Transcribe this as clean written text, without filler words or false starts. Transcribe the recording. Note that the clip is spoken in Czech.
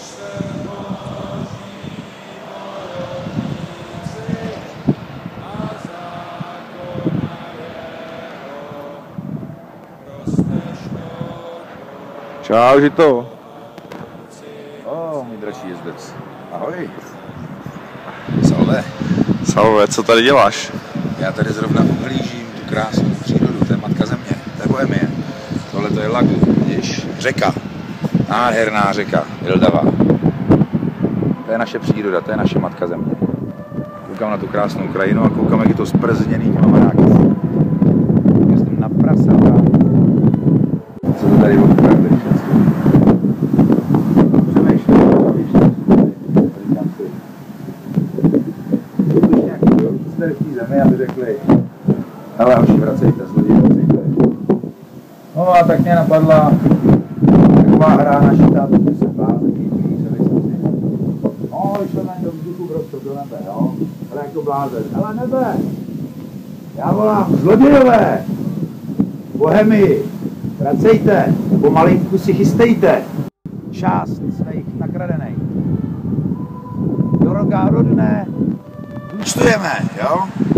Čau, Žito. Můj dračí jezdec. Ahoj. Salve. Salve, co tady děláš? Já tady zrovna uhlížím tu krásnou přírodu, to je matka země, to je Bohemie. Tohle to je lagu, vidíš, řeka. Nádherná řeka, Vildava. To je naše příroda, to je naše matka země. Koukám na tu krásnou krajinu a koukám, jak je to zprzněný těma baráky. Jsem na prasata. Co to tady odpravili všechno? Přemýšlím, víš, říkám si. Když nějaký jste v té zemi, aby řekli, ale hoši, vracejte, zloději, vracejte. No a tak mě napadla taková hra našitá, protože se bláze, chytí, se vysvětí. No, vyšlo na ně do vzduchu, prostě do nebe, jo. Ale jako blázen, ale nebe. Já volám, zlodějové, Bohemii, vracejte, pomalinku si chystejte. Část svých nakradených. Do roka, do dne, účtujeme, jo.